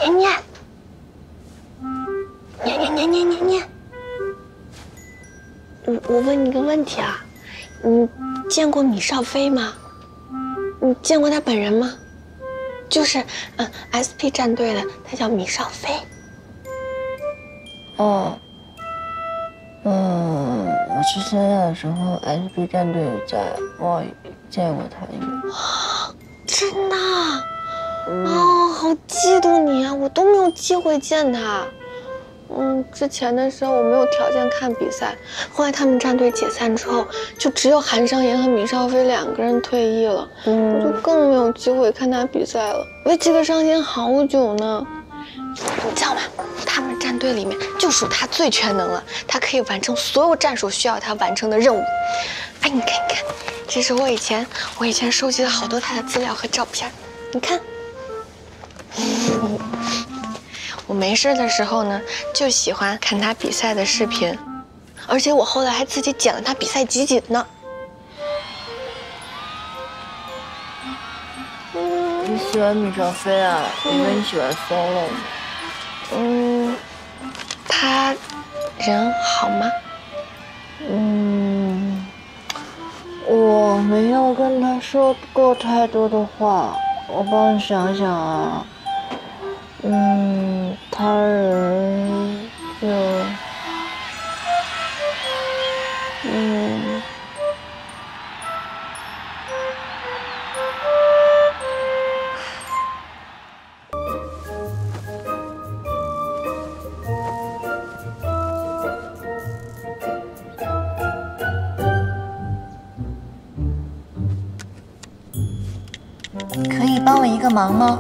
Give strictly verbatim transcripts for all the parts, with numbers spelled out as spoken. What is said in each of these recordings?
念念，念念念念念念。我我问你个问题啊，你见过米少飞吗？你见过他本人吗？就是嗯 S P 战队的，他叫米少飞。 哦，嗯，我去参加的时候 ，S P 战队有在，我见过他一面。 真的？哦，好嫉妒你啊！我都没有机会见他。嗯，之前的时候我没有条件看比赛，后来他们战队解散之后，就只有韩商言和米少飞两个人退役了，嗯、我就更没有机会看他比赛了。为这个伤心好久呢。你知道吗？他们战队里面就属他最全能了，他可以完成所有战术需要他完成的任务。哎，你看，你看，这是我以前我以前收集了好多他的资料和照片，你看。我没事的时候呢，就喜欢看他比赛的视频，而且我后来还自己剪了他比赛集锦呢。 嗯、你喜欢米少飞啊？因为你喜欢 solo 吗？ 嗯，他人好吗？ 嗯，我没有跟他说过太多的话，我帮你想想啊。嗯，他人就，嗯， 可以帮我一个忙吗？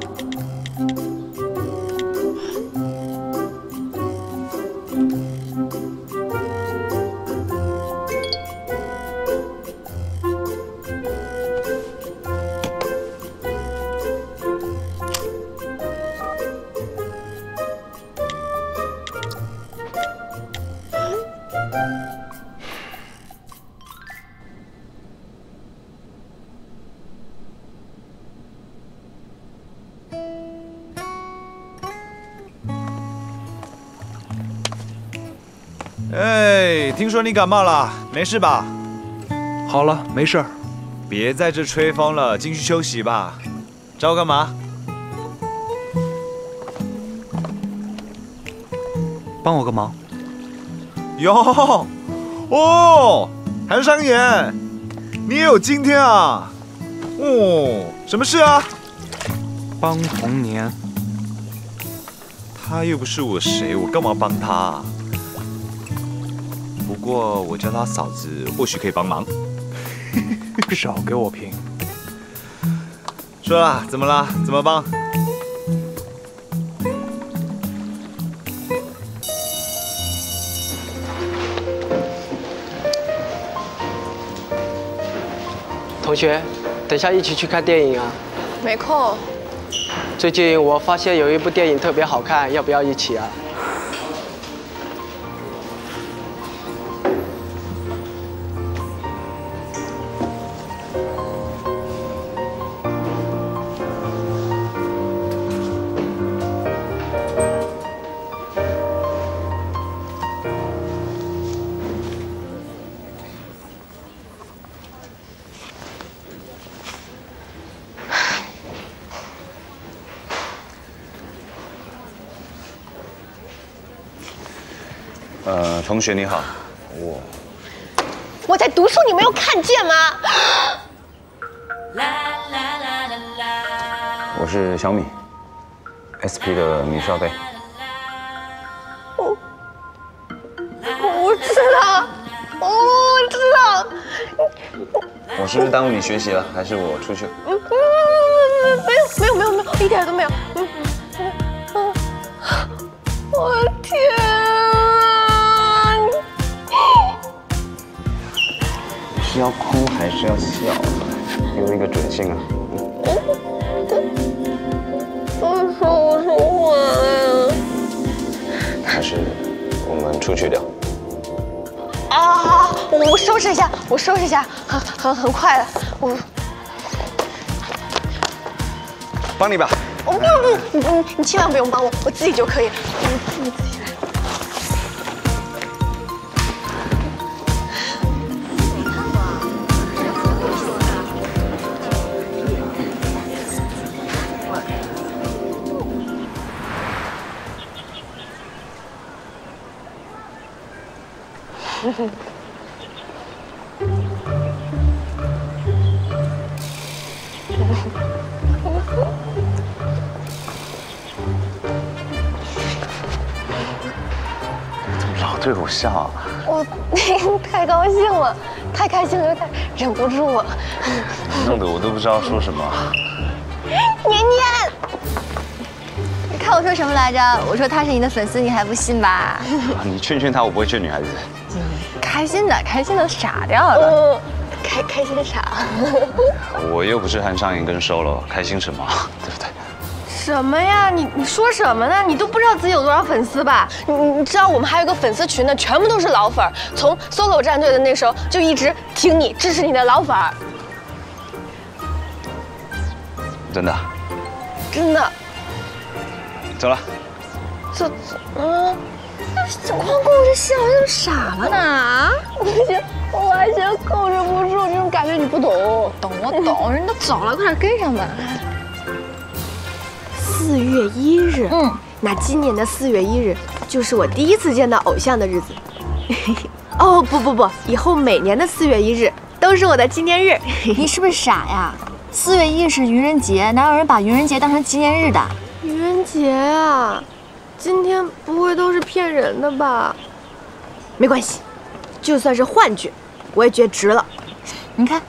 哎，听说你感冒了，没事吧？ 好了，没事儿。 别在这吹风了，进去休息吧。找我干嘛？ 帮我个忙。 哟，哦，韩商言，你也有今天啊？哦，什么事啊？ 帮童年。 他又不是我谁，我干嘛帮他啊？不过我叫他嫂子，或许可以帮忙。 少给我评。 说啦，怎么啦？怎么帮？ 同学，等下一起去看电影啊？ 没空。 最近我发现有一部电影特别好看，要不要一起啊？ 呃，同学你好，我我在读书，你没有看见吗？ 我是小米 ，S P 的米少飞。 我我知道，我知道。 我是不是耽误你学习了？还是我出去？ 嗯，没有没有没有没有，一点都没有。嗯嗯，我的天！ 是要哭还是要笑？给我一个准信啊！ 我说我说我， 还是我们出去聊？ 啊！我我收拾一下，我收拾一下，很很很快的，我帮你吧。 我不用不，你你千万不用帮我，我自己就可以。你你自己来。 老对我笑啊！ 我太高兴了，太开心了，有点忍不住了。 弄得我都不知道说什么。 年年， 你看我说什么来着？我说他是你的粉丝，你还不信吧？ 你劝劝他，我不会劝女孩子。 开心的，开心的傻掉了。 呃，开开心啥？ 我又不是韩商言跟solo，开心什么？对不对？ 什么呀？你你说什么呢？你都不知道自己有多少粉丝吧？你你知道我们还有个粉丝群呢，全部都是老粉儿，从 solo 战队的那时候就一直听你、支持你的老粉儿。 真的？ 真的。 走了。 这嗯，光顾着笑，像傻了呢。我现我完全控制不住这种感觉，你不懂。 懂我懂，人都走了，快点跟上吧。 四月一日，嗯，那今年的四月一日就是我第一次见到偶像的日子。哦不不不，以后每年的四月一日都是我的纪念日。 你是不是傻呀？四月一日是愚人节，哪有人把愚人节当成纪念日的？ 愚人节啊，今天不会都是骗人的吧？没关系，就算是幻觉，我也觉得值了。 你看。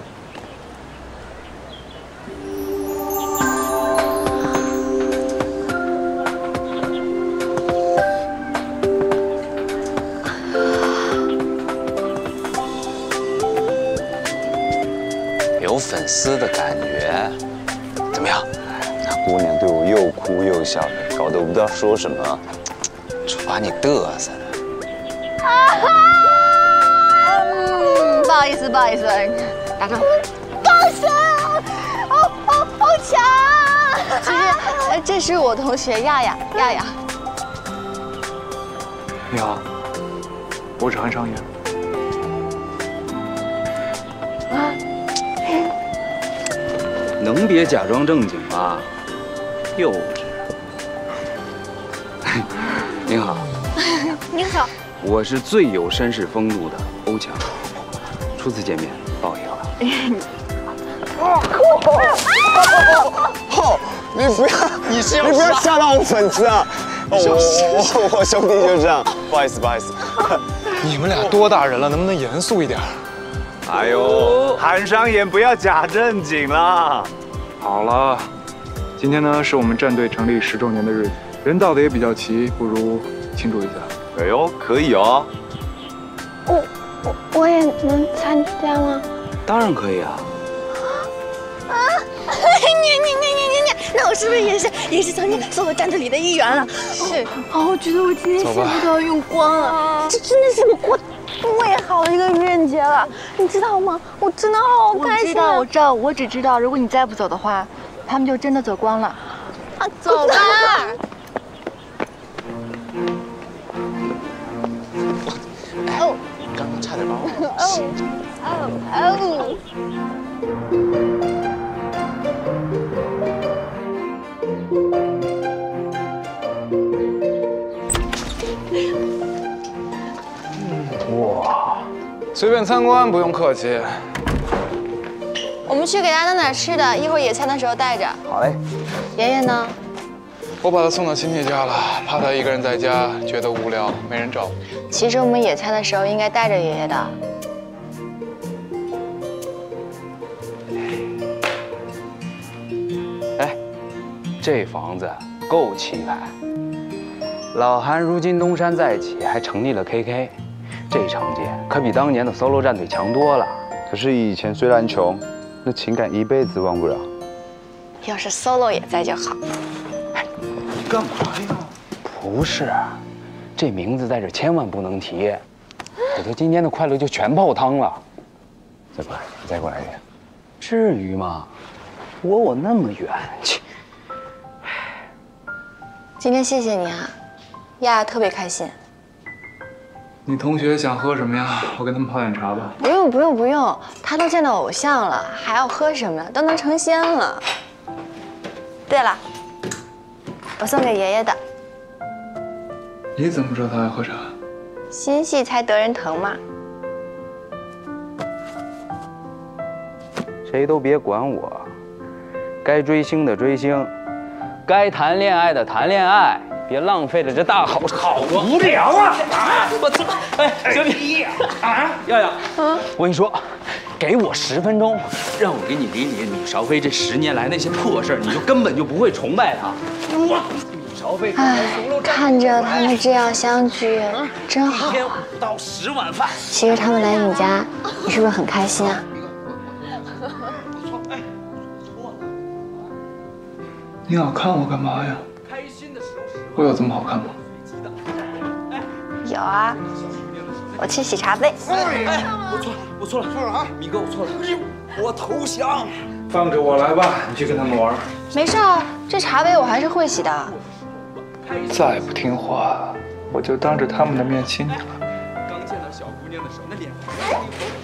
有粉丝的感觉，怎么样？那姑娘对我又哭又笑的，搞得我不知道说什么，就把你嘚瑟的。 啊哈！嗯，不好意思，不好意思，打招呼。 高升，好好好强啊！ 其实，呃，这是我同学亚亚，亚亚。 你好，我是韩商言。 啊。 能别假装正经吗？幼稚。您好。 您好。 我是最有绅士风度的欧强。初次见面，报应了。 哦，你不要，你是你不要吓到我粉丝啊！我我我兄弟就这样，不好意思不好意思。 你们俩多大人了，能不能严肃一点？ 哎呦，韩商言不要假正经啦！ 好了，今天呢是我们战队成立十周年的日子，人到的也比较齐，不如庆祝一下。 哎呦，可以哦。 我我我也能参加吗？ 当然可以啊。 啊！你你你你你你，那我是不是也是也是曾经solo战队里的一员了？是。哦，我觉得我今天现在都要用光了，这真的是我过最好的一个愚人节了，你知道吗？我真的好开心、啊。 我知道，我知道，我只知道，如果你再不走的话，他们就真的走光了。 啊，走吧。 哦，刚刚差点把我。 哦哦哦。哇，随便参观，不用客气。 我们去给他弄点吃的，一会儿野餐的时候带着。 好嘞。 爷爷呢？ 我把他送到亲戚家了，怕他一个人在家觉得无聊，没人照顾。 其实我们野餐的时候应该带着爷爷的。 哎，这房子够气派。老韩如今东山再起，还成立了 K K， 这成绩可比当年的 solo 战队强多了。 可是以前虽然穷，那情感一辈子忘不了。 要是 solo 也在就好。 你干嘛呀？不是，这名字在这千万不能提，否则今天的快乐就全泡汤了。 再过来，再过来一点。 至于吗？躲我那么远，切！ 今天谢谢你啊，丫丫特别开心。 你同学想喝什么呀？我给他们泡点茶吧。 不用不用不用，他都见到偶像了，还要喝什么呀？都能成仙了。对了，我送给爷爷的。 你怎么知道他爱喝茶？ 心细才得人疼嘛。 谁都别管我，该追星的追星，该谈恋爱的谈恋爱，别浪费了这大好好无聊啊！啊！我操！哎，小米啊，耀耀，嗯，我跟你说，给我十分钟，让我给你理理米韶菲这十年来那些破事儿，你就根本就不会崇拜她。哇！米韶菲， 哎，看着他们这样相聚，真好。 一天五到十碗饭。 其实他们来你家，你是不是很开心啊？ 你老看我干嘛呀？我有这么好看吗？ 有啊，我去洗茶杯。 哎，我错了，我错了，错了啊！米哥，我错了，我投降。 放着我来吧，你去跟他们玩。 没事啊，这茶杯我还是会洗的。 再不听话，我就当着他们的面亲你了。 刚见到小姑娘的时候，那脸红。